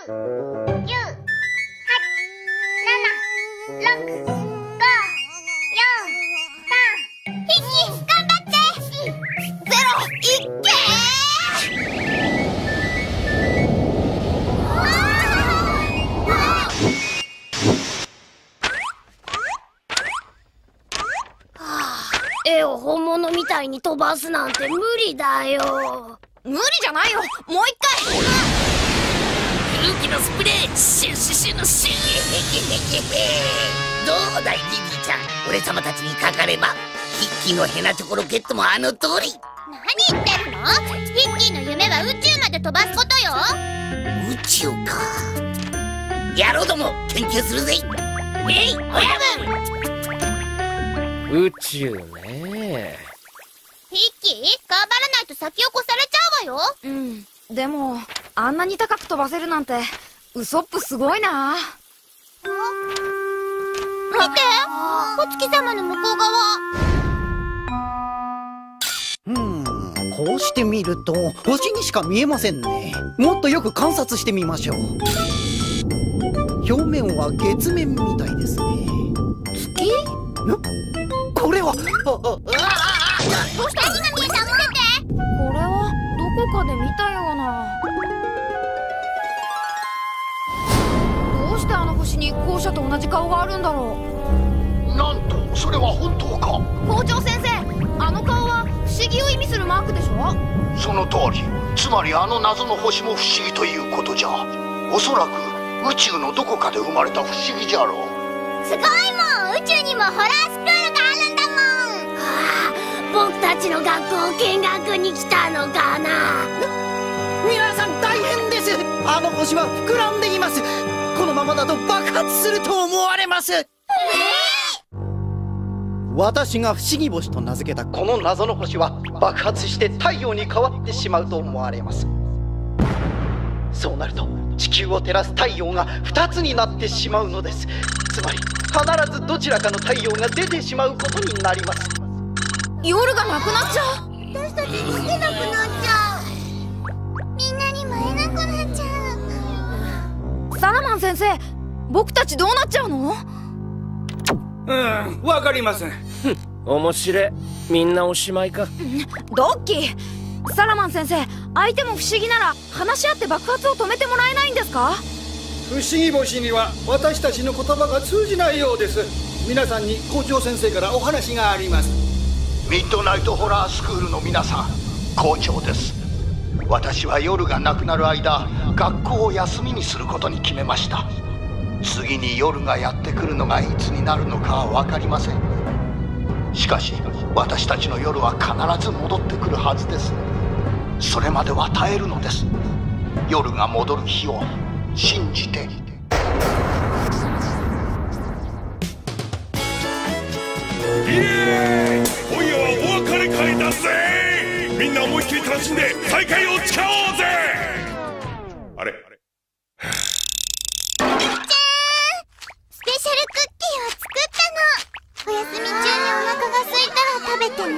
絵を本物みたいに飛ばすなんて無理だよ。 無理じゃないよ、もう一回。 勇気のスプレー、シュッシュシュのシュッ。どうだいリリーちゃん、俺様たちにかかればヒッキーのヘナチョコロケットもあの通り。 何言ってるの？ヒッキーの夢は宇宙まで飛ばすことよ。 宇宙か。野郎ども研究するぜ。ウェイ親分。 宇宙ね。 ヒッキー、頑張らないと先を越されちゃうわよ。 でもあんなに高く飛ばせるなんてウソップすごいな。 見て、お月様の向こう側。 こうして見ると星にしか見えませんね。もっとよく観察してみましょう。表面は月面みたいですね。 月？ これはどうした？何が見えた？見せて。 これはどこかで見たような。どうしてあの星に校舎と同じ顔があるんだろう。 なんと、それは本当か？ 校長先生、あの顔は不思議を意味するマークでしょ。 その通り。つまりあの謎の星も不思議ということじゃ。おそらく宇宙のどこかで生まれた不思議じゃろう。 すごいもん、宇宙にもホラースクールがあるんだもん。 僕たちの学校見学に来たのかな。 皆さん大変です。あの星は膨らんでいます。このままだと爆発すると思われます。私が不思議星と名付けたこの謎の星は爆発して太陽に変わってしまうと思われます。そうなると地球を照らす太陽が2つになってしまうのです。つまり必ずどちらかの太陽が出てしまうことになります。 夜がなくなっちゃう。 私たち動けなくなっちゃう。みんなにも会えなくなっちゃう。 サラマン先生、僕たちどうなっちゃうの？ わかりません。面白い。みんなおしまいか。 ドッキー、サラマン先生、相手も不思議なら話し合って爆発を止めてもらえないんですか？ 不思議星には私たちの言葉が通じないようです。皆さんに校長先生からお話があります。 ミッドナイトホラースクールの皆さん、校長です。私は夜がなくなる間、学校を休みにすることに決めました。次に夜がやってくるのがいつになるのかは分かりません。しかし私たちの夜は必ず戻ってくるはずです。それまでは耐えるのです。夜が戻る日を信じて。 イエーイ！今夜はお別れ会だぜ！みんな思いっきり楽しんで再会を誓おうぜ！あれ？ スペシャルクッキーを作ったの。お休み中にお腹が空いたら食べてね。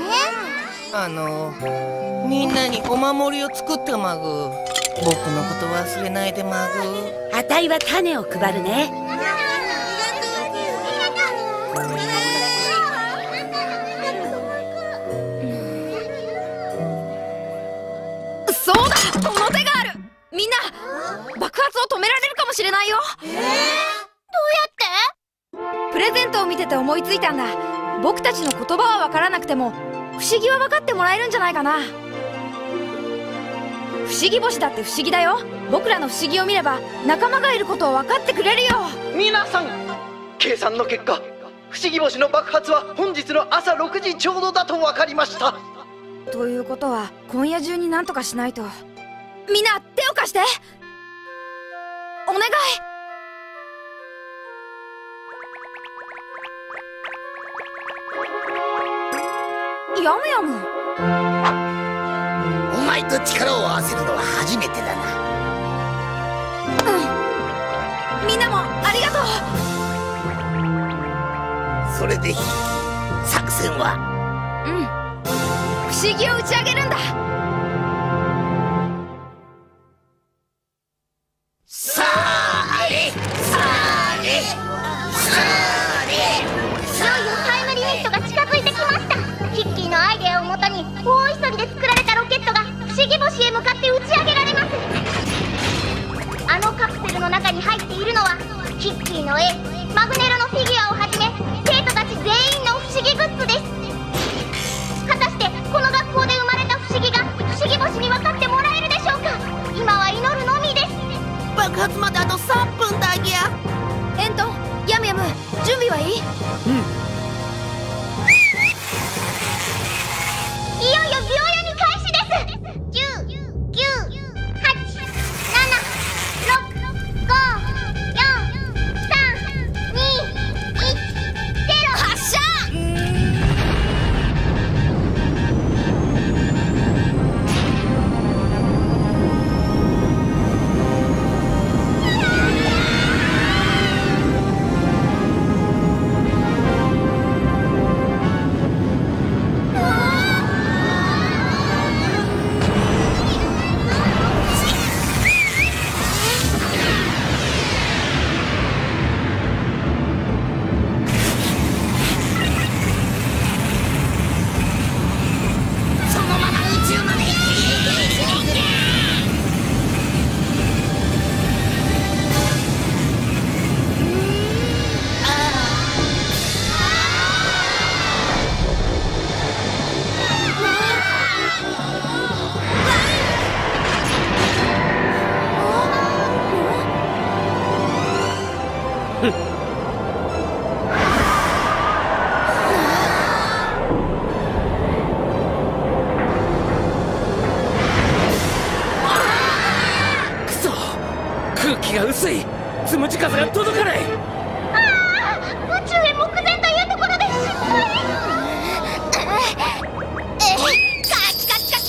みんなにお守りを作ったマグ。僕のこと忘れないでマグ。あたいは種を配るね。 そうだ、この手がある。みんな爆発を止められるかもしれないよ。 どうやって？ プレゼントを見てて思いついたんだ。僕たちの言葉は分からなくても不思議は分かってもらえるんじゃないかな。不思議星だって不思議だよ。僕らの不思議を見れば仲間がいることを分かってくれるよ。 皆さん、計算の結果、不思議星の爆発は本日の朝6時ちょうどだと分かりました。 ということは今夜中に何とかしないと。みんな手を貸して、お願い。ヤムヤム、 お前と力を合わせるのは初めてだな。 みんなもありがとう。それで作戦は？ 不思議を打ち上げるんだ。 さあ星へ向かって打ち上げられます。あのカプセルの中に入っているのはキッキーの絵、マグネロのフィギュアをはじめ生徒たち全員の不思議グッズです。果たしてこの学校で生まれた不思議が不思議星に分かってもらえるでしょうか。今は祈るのみです。 爆発まであと3分だぎゃ。 エント、ヤムヤム、準備はいい？ いよいよ秒読み開始です。10、9、8、7、6、5、4、3、2、1、0。発射！ 空気が薄い。つむじ風が届かない。 宇宙へ目前というところで失敗。カキカキカキ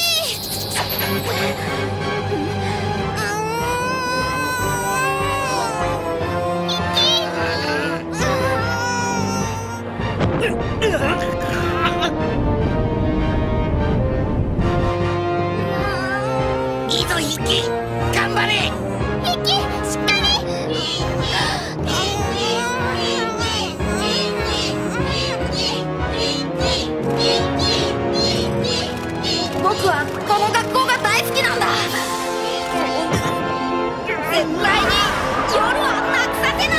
いいぞヒッキー、頑張れ。 ヒッキー、しっかり。 僕はこの学校が大好きなんだ。絶対に夜はなくさせない。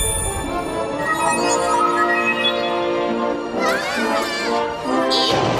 いって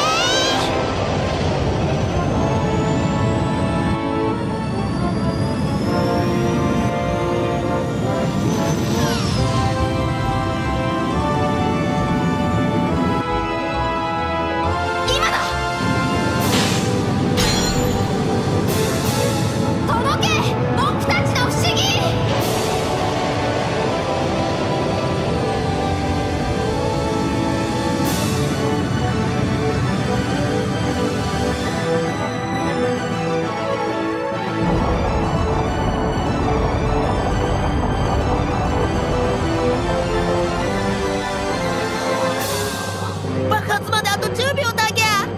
爆発まであと10秒だぎゃ。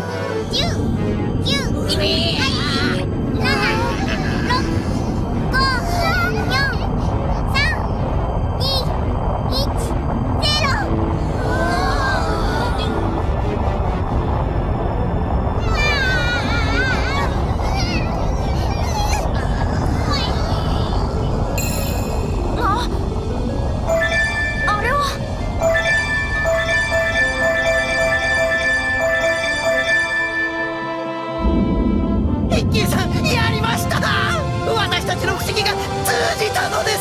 10、9、8、7、6、5、4、3、2、1、0。 あれは。 ヒッキーさん、やりました。私たちの不思議が通じたのです。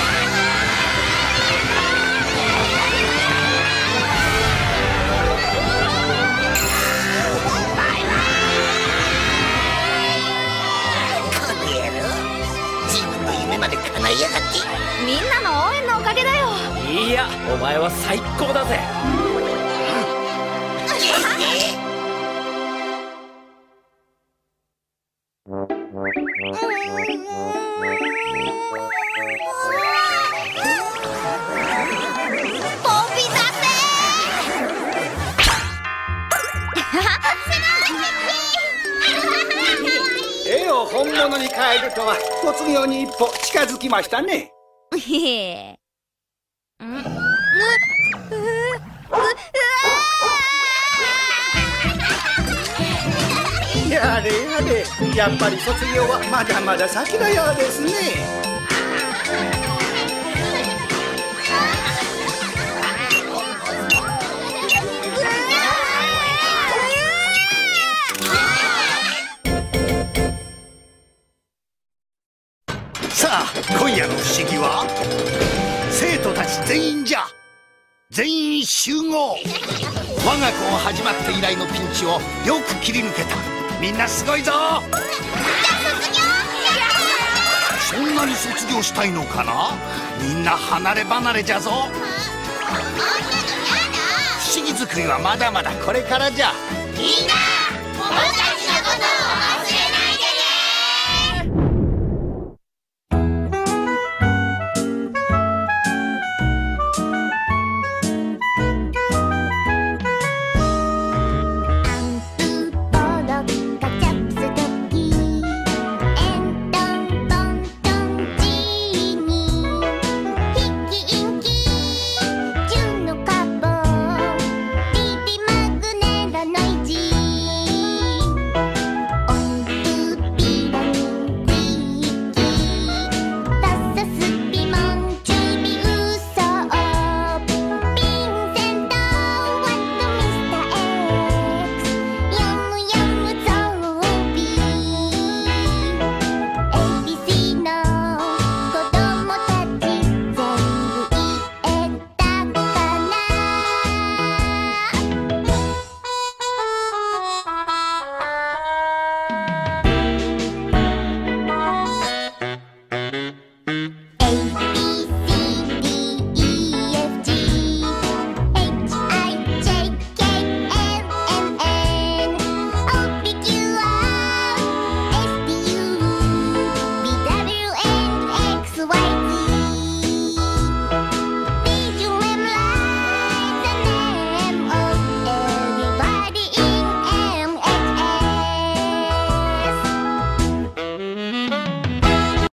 この野郎、自分の夢まで叶いやがって。 みんなの応援のおかげだよ。 いや、お前は最高だぜ。 絵を本物に変えるとは卒業に一歩近づきましたね。 へえ。 やれやれ、やっぱり卒業はまだまだ先のようですね。 さあ今夜の不思議は生徒たち全員じゃ。全員集合。我が校始まって以来のピンチをよく切り抜けた。みんなすごいぞ。そんなに卒業したいのかな。みんな離れ離れじゃぞ。不思議作りはまだまだこれからじゃ。 みんな